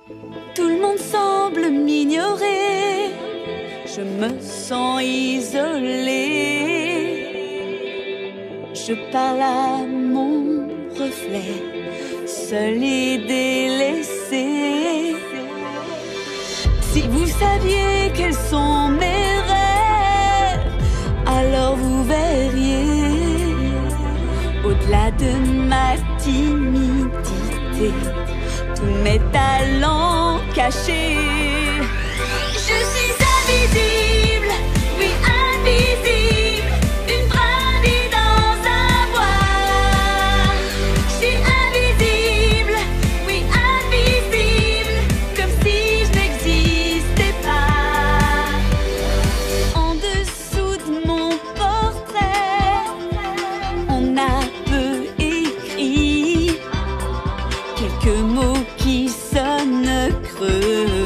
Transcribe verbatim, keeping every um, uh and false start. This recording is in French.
Tout le monde semble m'ignorer, je me sens isolée. Je parle à mon reflet, seul et délaissé. Si vous saviez quels sont mes rêves, alors vous verriez au-delà de ma timidité tous mes talents cachés. Je suis invisible, oui invisible, une brindille dans un bois. Je suis invisible, oui invisible, comme si je n'existais pas. En dessous de mon portrait, on a peu écrit quelques mots qui sonnent creux.